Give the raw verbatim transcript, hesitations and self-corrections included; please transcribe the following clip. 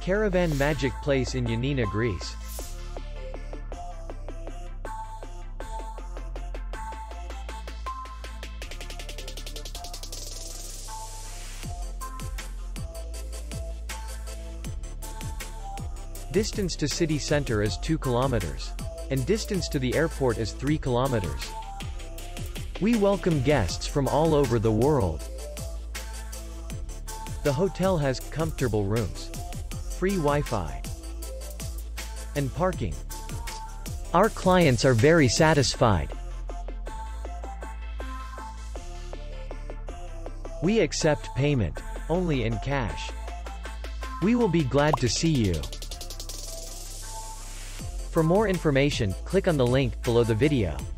Caravan Magic Place in Ioannina, Greece. Distance to city center is two kilometers. And distance to the airport is three kilometers. We welcome guests from all over the world. The hotel has comfortable rooms, free Wi-Fi, and parking. Our clients are very satisfied. We accept payment only in cash. We will be glad to see you. For more information, click on the link below the video.